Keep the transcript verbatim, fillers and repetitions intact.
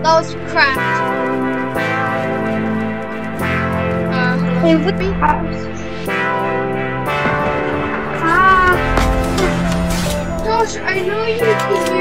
That was crap. Uh, Hey, hello? what the house? Ah. Josh, I know you can